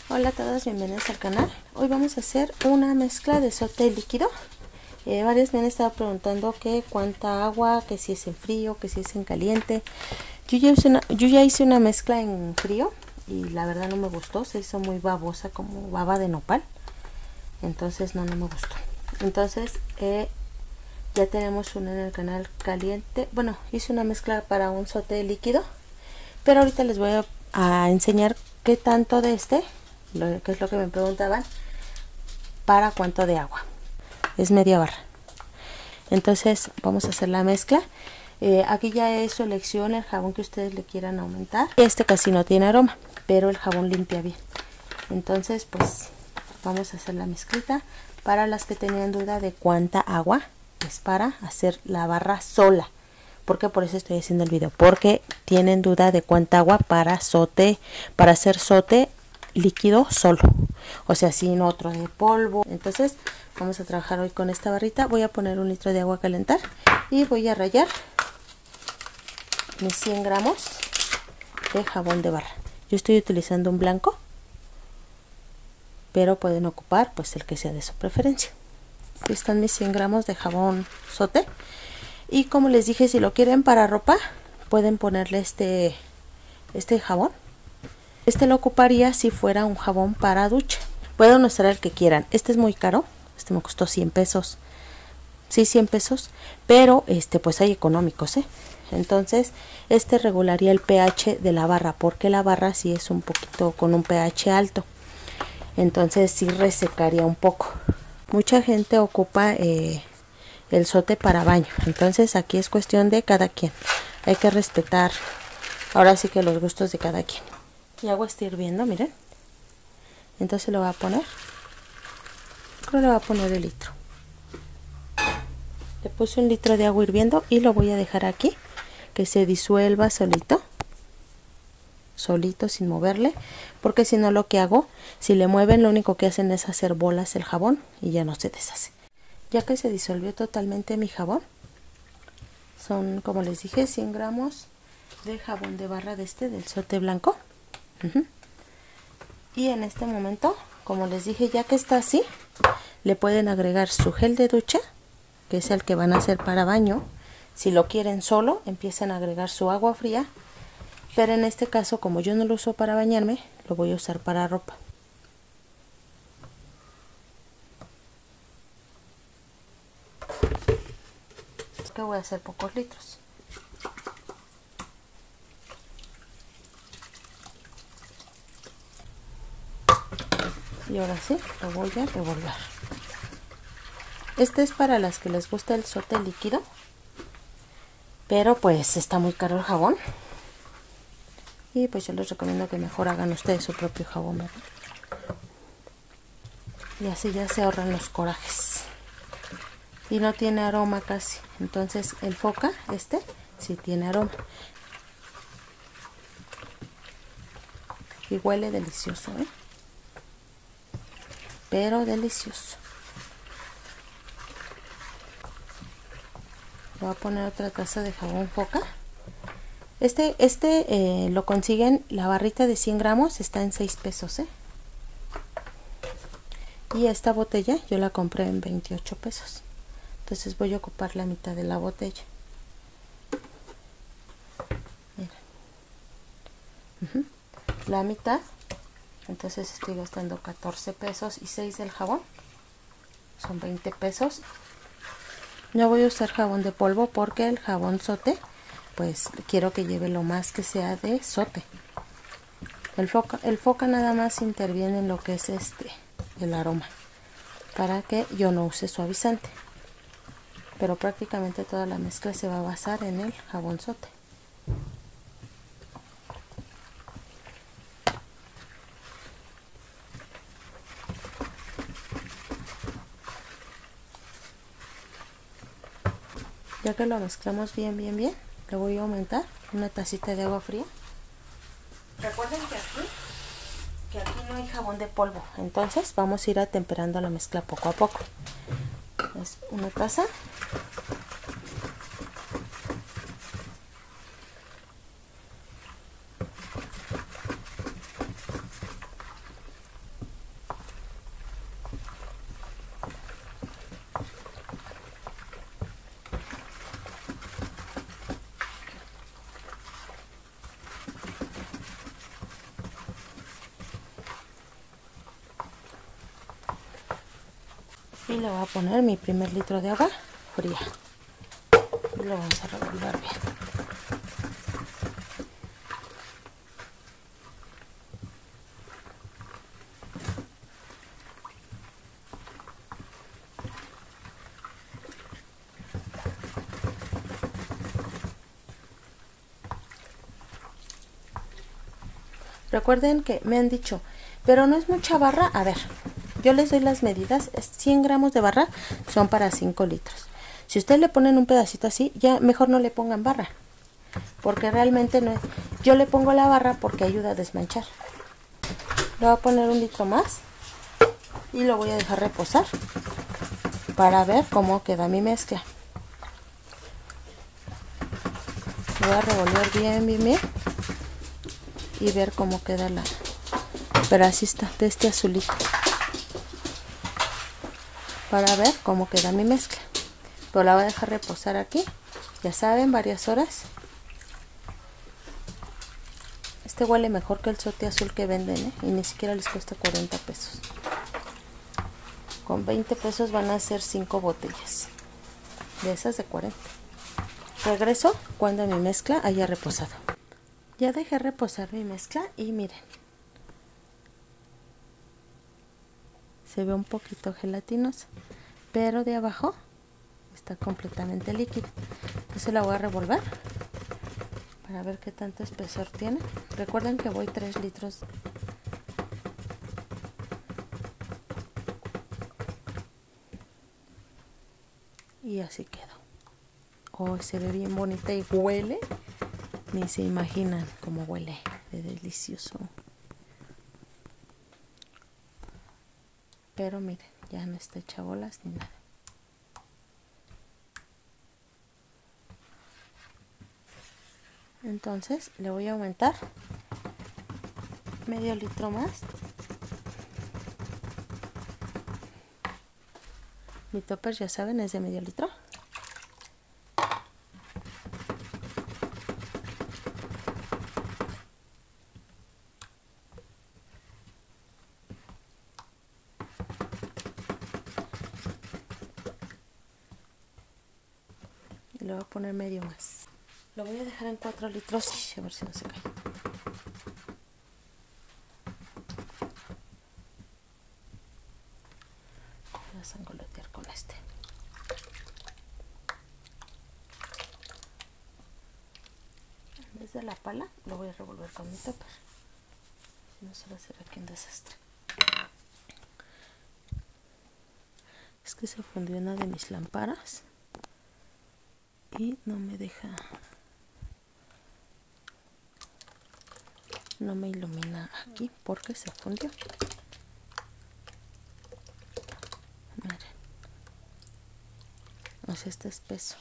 Hola a todos, bienvenidos al canal. Hoy vamos a hacer una mezcla de sote líquido. Varias me han estado preguntando que cuánta agua, que si es en frío, que si es en caliente. Yo ya hice una mezcla en frío y la verdad no me gustó, se hizo muy babosa, como baba de nopal. Entonces no me gustó. Entonces ya tenemos una en el canal caliente. Bueno, hice una mezcla para un sote líquido, pero ahorita les voy a enseñar qué tanto de que es lo que me preguntaban, para cuánto de agua. Es media barra. Entonces vamos a hacer la mezcla. Aquí ya es su elección el jabón que ustedes le quieran aumentar. Este casi no tiene aroma, pero el jabón limpia bien. Entonces pues vamos a hacer la mezclita. Para las que tenían duda de cuánta agua, es para hacer la barra sola. Porque por eso estoy haciendo el video, porque tienen duda de cuánta agua para hacer sote líquido solo, o sea, sin otro de polvo. Entonces vamos a trabajar hoy con esta barrita. Voy a poner 1 litro de agua a calentar y voy a rallar mis 100 gramos de jabón de barra. Yo estoy utilizando un blanco, pero pueden ocupar pues el que sea de su preferencia. Aquí están mis 100 gramos de jabón sote. Y como les dije, si lo quieren para ropa, pueden ponerle este jabón. Este lo ocuparía si fuera un jabón para ducha. Pueden usar el que quieran. Este es muy caro. Este me costó 100 pesos. Sí, 100 pesos. Pero pues hay económicos, Entonces, este regularía el pH de la barra, porque la barra sí es un poquito con un pH alto. Entonces sí resecaría un poco. Mucha gente ocupa el sote para baño. Entonces aquí es cuestión de cada quien. Hay que respetar ahora sí que los gustos de cada quien. Y agua está hirviendo, miren. Entonces le voy a poner, creo que le voy a poner el litro. Le puse 1 litro de agua hirviendo y lo voy a dejar aquí que se disuelva solito sin moverle, porque si no, lo que hago, si le mueven, lo único que hacen es hacer bolas el jabón y ya no se deshace. Ya que se disolvió totalmente mi jabón, son, como les dije, 100 gramos de jabón de barra del sote blanco. Y en este momento, como les dije, ya que está así, le pueden agregar su gel de ducha, que es el que van a hacer para baño. Si lo quieren solo, empiezan a agregar su agua fría, pero en este caso, como yo no lo uso para bañarme, lo voy a usar para ropa. Que voy a hacer pocos litros. Y ahora sí, lo voy a revolver. Este es para las que les gusta el sote líquido, pero pues está muy caro el jabón. Y pues yo les recomiendo que mejor hagan ustedes su propio jabón, ¿verdad? Y así ya se ahorran los corajes. Y no tiene aroma casi. Entonces el Foca, sí tiene aroma. Y huele delicioso, pero delicioso. Voy a poner otra taza de jabón Foca. Lo consiguen, la barrita de 100 gramos está en 6 pesos, Y esta botella yo la compré en 28 pesos. Entonces voy a ocupar la mitad de la botella. Miren. La mitad. Entonces estoy gastando 14 pesos y 6 del jabón. Son 20 pesos. No voy a usar jabón de polvo porque el jabón sote, pues quiero que lleve lo más que sea de sote. El Foca nada más interviene en lo que es el aroma, para que yo no use suavizante. Pero prácticamente toda la mezcla se va a basar en el jabón sote. Ya que lo mezclamos bien, le voy a aumentar una tacita de agua fría. Recuerden que aquí no hay jabón de polvo, entonces vamos a ir atemperando la mezcla poco a poco. Es una taza. Y le voy a poner mi primer litro de agua fría. Y lo vamos a revolver bien. Recuerden que me han dicho, pero no es mucha barra. A ver, yo les doy las medidas. 100 gramos de barra son para 5 litros. Si ustedes le ponen un pedacito así, ya mejor no le pongan barra, porque realmente no es. Yo le pongo la barra porque ayuda a desmanchar. Le voy a poner un litro más y lo voy a dejar reposar para ver cómo queda mi mezcla. Voy a revolver bien y ver cómo queda la pedacita de este azulito, para ver cómo queda mi mezcla. Pero la voy a dejar reposar aquí, ya saben, varias horas. Este huele mejor que el sote azul que venden, y ni siquiera les cuesta 40 pesos. Con 20 pesos van a hacer 5 botellas de esas de 40. Regreso cuando mi mezcla haya reposado. Ya dejé reposar mi mezcla y miren, se ve un poquito gelatinosa, pero de abajo está completamente líquida. Entonces la voy a revolver para ver qué tanto espesor tiene. Recuerden que voy 3 litros. Y así quedó. Oh, se ve bien bonita y huele. Ni se imaginan cómo huele de delicioso. Pero miren, ya no está hecha bolas ni nada. Entonces le voy a aumentar medio litro más. Mi topper, ya saben, es de medio litro. Y le voy a poner medio más. Lo voy a dejar en 4 litros, a ver si no se cae. Voy a sangolotear con este. En vez de la pala, lo voy a revolver con mi topper. Si no, se va a hacer aquí un desastre. Es que se fundió una de mis lámparas y no me deja, no me ilumina aquí porque se fundió. Miren, o sea, está espeso.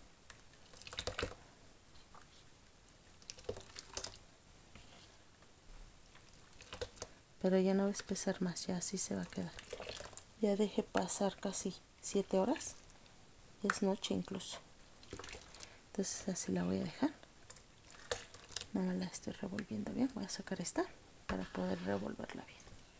Pero ya no va a espesar más, ya así se va a quedar. Ya dejé pasar casi 7 horas. Es noche incluso. Entonces así la voy a dejar. No me la estoy revolviendo bien. Voy a sacar esta para poder revolverla bien.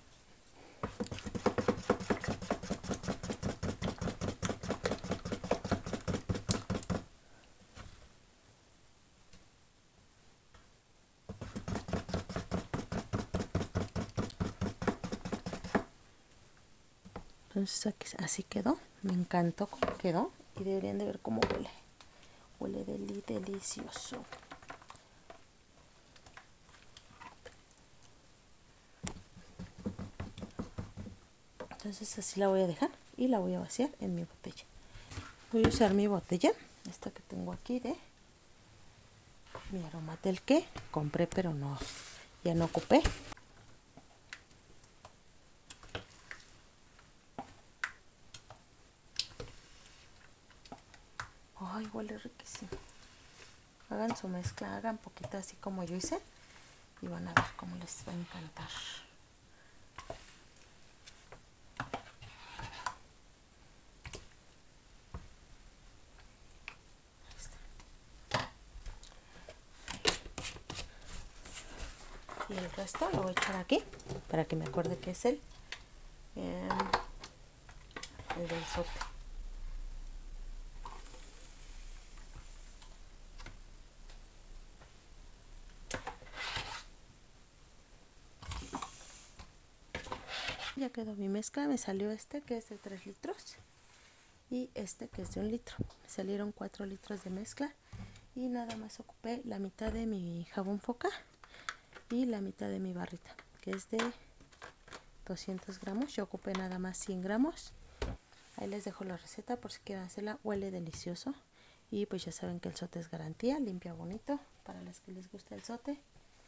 Entonces aquí, así quedó. Me encantó cómo quedó. Y deberían de ver cómo huele. Huele delicioso. Entonces así la voy a dejar y la voy a vaciar en mi botella. Voy a usar mi botella, esta que tengo aquí, de mi Aromatel, que compré pero no, ya no ocupé. Ay, huele riquísimo. Hagan su mezcla, hagan poquita así como yo hice y van a ver cómo les va a encantar. Y el resto lo voy a echar aquí para que me acuerde que es el del zote. Ya quedó mi mezcla, me salió este que es de 3 litros y este que es de 1 litro. Me salieron 4 litros de mezcla y nada más ocupé la mitad de mi jabón Foca y la mitad de mi barrita, que es de 200 gramos. Yo ocupé nada más 100 gramos. Ahí les dejo la receta por si quieren hacerla. Huele delicioso y pues ya saben que el zote es garantía, limpia bonito para las que les gusta el zote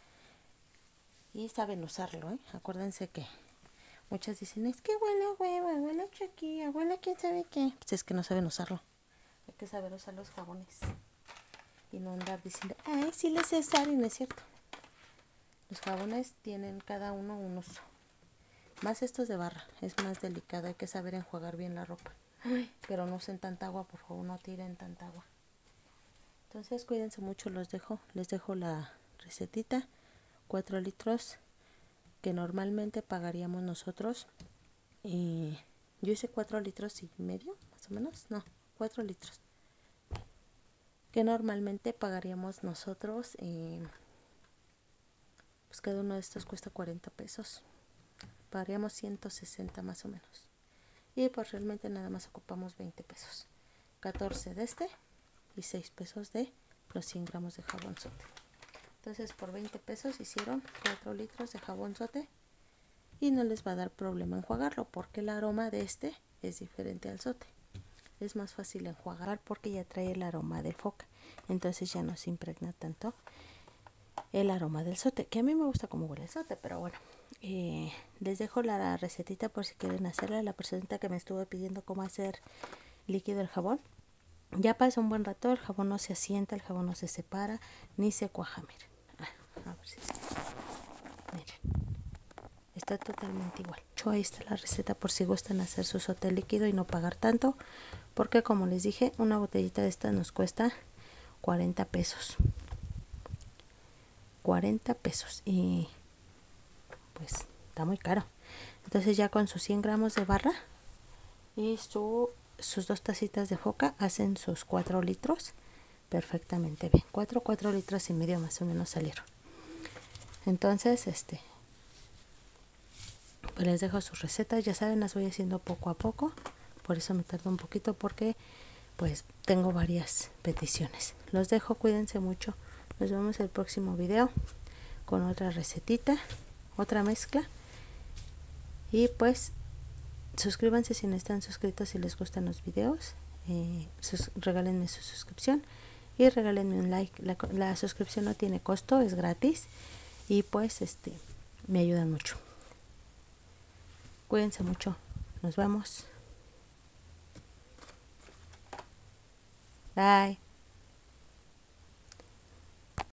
y saben usarlo, ¿eh? Acuérdense que muchas dicen, es que huele a hueva, huele a chaquilla, huele a quién sabe qué. Pues es que no saben usarlo. Hay que saber usar los jabones y no andar diciendo, ay, sí les sé usar, y no es cierto. Los jabones tienen cada uno un uso. Más estos de barra, es más delicado, hay que saber enjuagar bien la ropa. Ay, pero no usen tanta agua, por favor, no tiren tanta agua. Entonces cuídense mucho, les dejo la recetita. 4 litros que normalmente pagaríamos nosotros. Yo hice 4 litros y medio, más o menos, no, 4 litros. Que normalmente pagaríamos nosotros. Pues cada uno de estos cuesta 40 pesos. Pagaríamos 160 más o menos. Y pues realmente nada más ocupamos 20 pesos. 14 de este y 6 pesos de los 100 gramos de jabón zote. Entonces por 20 pesos hicieron 4 litros de jabón zote y no les va a dar problema enjuagarlo porque el aroma de este es diferente al zote. Es más fácil enjuagar porque ya trae el aroma del Foca. Entonces ya no se impregna tanto el aroma del zote, que a mí me gusta como huele el zote, pero bueno, les dejo la recetita por si quieren hacerla. La persona que me estuvo pidiendo cómo hacer líquido el jabón, ya pasa un buen rato, el jabón no se asienta, el jabón no se separa ni se cuaja. Miren, a ver si miren, está totalmente igual. Ahí está la receta por si gustan hacer su zote líquido y no pagar tanto, porque como les dije, una botellita de esta nos cuesta 40 pesos. 40 pesos y pues está muy caro. Entonces ya con sus 100 gramos de barra y sus 2 tacitas de Foca hacen sus 4 litros perfectamente bien. 4 litros y medio más o menos salieron. Entonces pues les dejo sus recetas. Ya saben, las voy haciendo poco a poco, por eso me tardo un poquito porque pues tengo varias peticiones. Los dejo, cuídense mucho. Nos vemos el próximo video con otra recetita, otra mezcla. Y pues suscríbanse si no están suscritos, si les gustan los videos. Regálenme su suscripción y regálenme un like. La suscripción no tiene costo, es gratis y pues me ayudan mucho. Cuídense mucho, nos vemos. Bye.